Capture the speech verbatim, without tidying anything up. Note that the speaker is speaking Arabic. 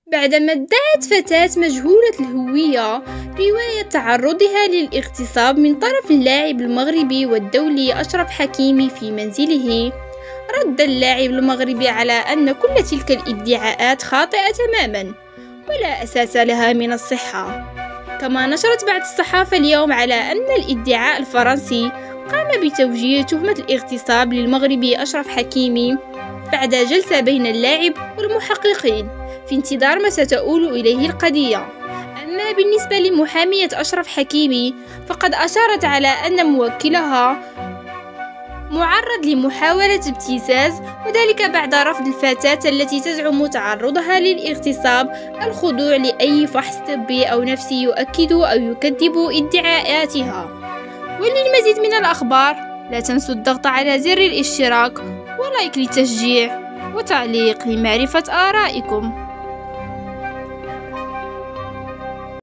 بعدما ادعت فتاة مجهولة الهوية رواية تعرضها للاغتصاب من طرف اللاعب المغربي والدولي أشرف حكيمي في منزله، رد اللاعب المغربي على أن كل تلك الادعاءات خاطئة تماما ولا أساس لها من الصحة. كما نشرت بعض الصحافة اليوم على أن الادعاء الفرنسي قام بتوجيه تهمة الاغتصاب للمغربي أشرف حكيمي بعد جلسة بين اللاعب والمحققين في انتظار ما ستؤول إليه القضية. أما بالنسبة لمحامية أشرف حكيمي فقد أشارت على أن موكلها معرض لمحاولة ابتزاز، وذلك بعد رفض الفتاة التي تزعم تعرضها للاغتصاب الخضوع لأي فحص طبي أو نفسي يؤكد أو يكذب ادعاءاتها. وللمزيد من الأخبار لا تنسوا الضغط على زر الاشتراك ولايك للتشجيع وتعليق لمعرفة آرائكم.